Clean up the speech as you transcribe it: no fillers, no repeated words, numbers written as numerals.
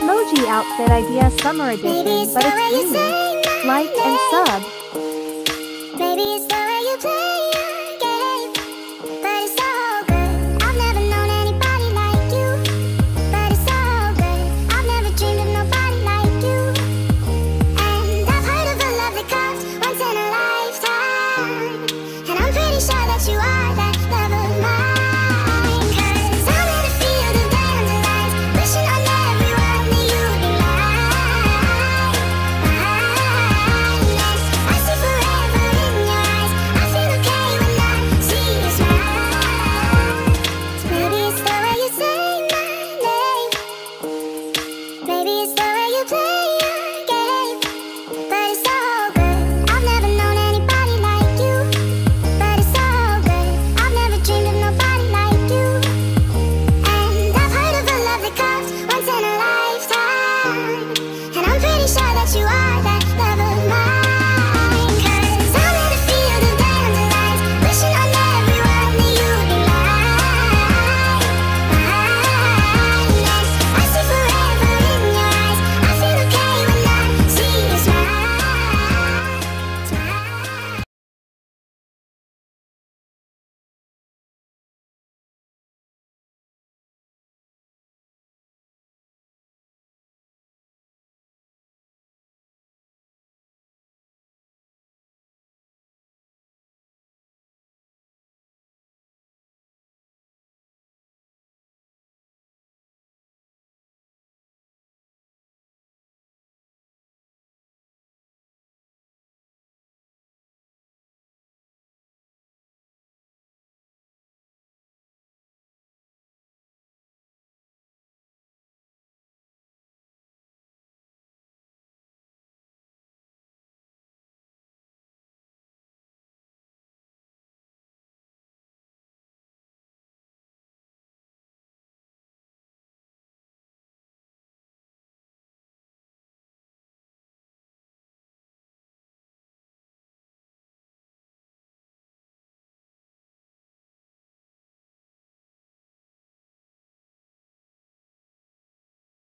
Bitmoji outfit idea summer edition, but it's green. Like and sub. Maybe it's the way you play your game, but it's so good. I've never known anybody like you, but it's so good. I've never dreamed of nobody like you. And I've heard of a love that comes once in a lifetime, and I'm pretty sure that you are that love of mine. 'Cause I'm in a field of dandelions, wishing on everyone that you'd be mine. I see forever in your eyes. I feel okay when I see you smile. Maybe it's the way you say my name, maybe it's the way you play your game, but it's so good. I've never known anybody like you, but it's so good. I've never dreamed of nobody like you. And I've heard of a love that comes once in a lifetime, and I'm pretty sure that you are that